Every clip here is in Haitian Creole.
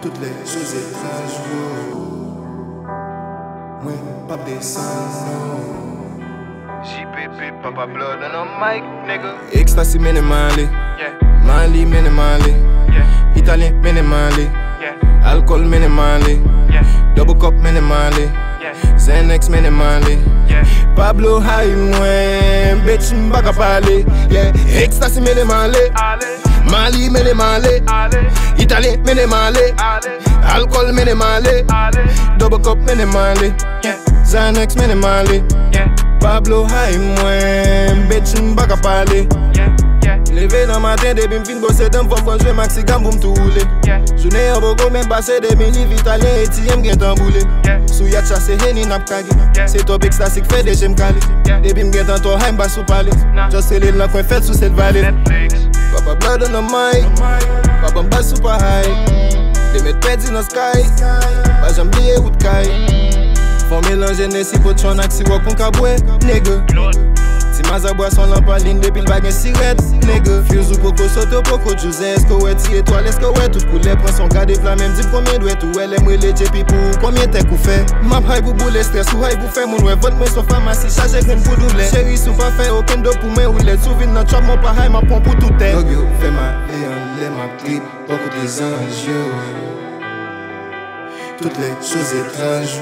toutes les choses étranges, moi, pas descendre. JPP, Papa Blood on a mic, nigga. Ecstasy minimally, Yeah, Mali minimally, yeah, Italien minimally, yeah, alcool minimally, yeah, double cup minimally, yeah, Xanax minimally. yeah. Pablo high mwen, bitch mbaka pale. Yeah, ecstasy minimally, Allez, Mali minimally, allez, Italien minimally, allez, alcool minimally, allez, double cup minimally, yeah, Xanax minimally. yeah, Pablo high mwen, bitch mbaka pale. yeah, yeah, Leve nan matin, debi m'fin bose dem fom kon jwe maxi gam pou m'toule. yeah, Jounen yon boko men pase debi liv italien etiyem gen tamboule. yeah, Sou yat chase heni nap kage. Yeah. Se top ecstasy fe de jem kale. Yeah. Debi m'gen tan to haim bas sou pale. Nah. Just se lil nan kwen fet sou set vale. Netflix. Papa blood on the mic, papa m'bas super high. De met peds in the sky, pa jam liye wout kay. Fon mélange nesi pot chon ak si wak kon kabwe, nigga. Si maza boisson lan paline depuis le baguette sirette, nigga. Fuse ou poko soto poko juice, est-ce que ouais ti étoile, est-ce que ouais tout coulé prend son gars des plats même dis combien doit tout elle aime les JP pour combien t'es coup fait. Map high pour boule stress ou high pour faire mon ouais vote moi sur pharmacie chargé graine pour doubler. Chérie sou pas fait aucun dos pour moi ou les souvenirs dans chop mon pas high ma pompe pour tout est. Dog yo, fais ma les ma clip, beaucoup des anges, yo. Toutes les choses étranges,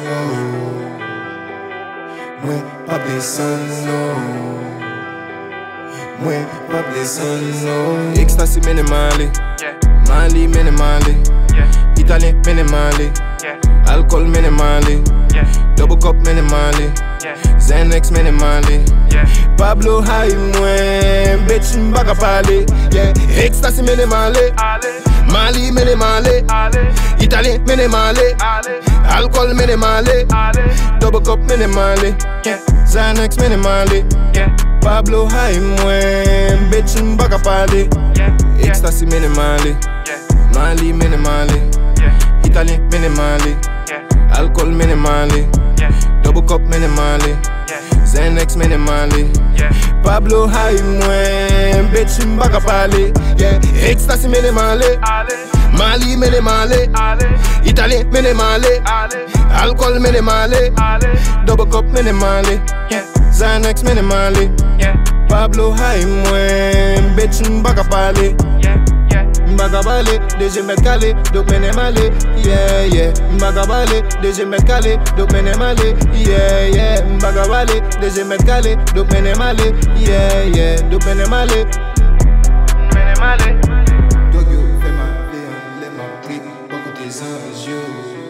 moi, pas descendre, non. Moi, pas descendre, non. Ecstasy minimally, Yeah, Mali minimally, yeah, Italien minimally, yeah, alcool minimally, yeah, double cup minimally, yeah, Xanax minimally. yeah, Pablo high mwen, bitch mbaka pale. Yeah, ecstasy minimally, allez, Mali minimally, allez, Italien minimally, allez, alcool minimally, allez, double cup minimally, yeah, Xanax minimally. yeah, Pablo high mwen, bitch mbaka pale. yeah, yeah, Ecstasy minimally, yeah, Mali minimally, yeah, Italien minimally, yeah, alcool minimally, yeah, double cup minimally, yeah, Xanax minimally. yeah, Pablo high mwen, bitch mbaka pale. Yeah, ecstasy minimally, allez, Mali minimally, allez, Italien minimally, allez, alcool minimally, allez, double cup minimally, yeah, Xanax minimally. yeah, Pablo high mwen, bitch mbaka pale. yeah, yeah, Mbaka pale, deje met kale, dok menem ale. Yeah, yeah, mbaka pale, deje met kale, dok menem ale. Yeah, yeah, mbaka pale, deje met kale, dok menem ale. Yeah, yeah, dok menem ale. allez, Dog yo, fais ma les ma clip, beaucoup des anges, yo.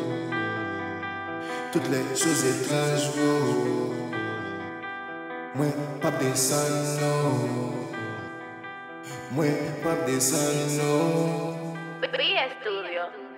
Toutes les choses étranges, moi, pas descendre, non. Moi, pas descendre, non. Free Studio.